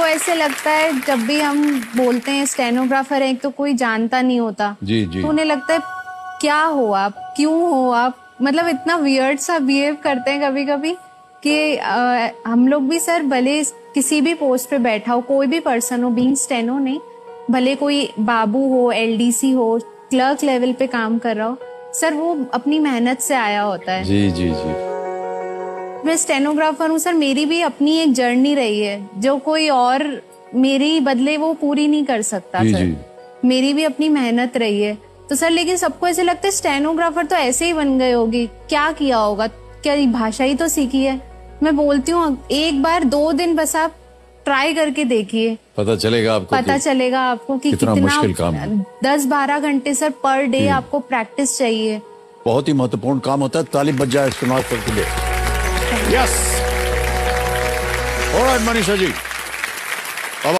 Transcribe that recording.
सबको ऐसे लगता है जब भी हम बोलते हैं स्टेनोग्राफर है, एक तो कोई जानता नहीं होता जी जी, तो उन्हें लगता है क्या हो आप, क्यों हो आप, मतलब इतना वियर्ड सा बिहेव करते हैं कभी कभी कि हम लोग भी सर भले किसी भी पोस्ट पे बैठा हो, कोई भी पर्सन हो, बीइंग स्टेनो नहीं, भले कोई बाबू हो, एलडीसी हो, क्लर्क लेवल पे काम कर रहा हो, सर वो अपनी मेहनत से आया होता है। जी जी जी। मैं स्टेनोग्राफर हूँ सर, मेरी भी अपनी एक जर्नी रही है जो कोई और मेरे बदले वो पूरी नहीं कर सकता जी सर। जी। मेरी भी अपनी मेहनत रही है तो सर, लेकिन सबको ऐसे लगता है स्टेनोग्राफर तो ऐसे ही बन गए होगी, क्या किया होगा, क्या भाषा ही तो सीखी है। मैं बोलती हूँ एक बार 2 दिन बस आप ट्राई करके देखिए, पता चलेगा आपको, पता चलेगा आपको कि कितना मुश्किल काम है। 10-12 घंटे सर पर डे आपको प्रैक्टिस चाहिए। बहुत ही महत्वपूर्ण काम होता है। ताली बज जाए स्टेनोग्राफर के लिए। यस, ऑलराइट मनीषा जी।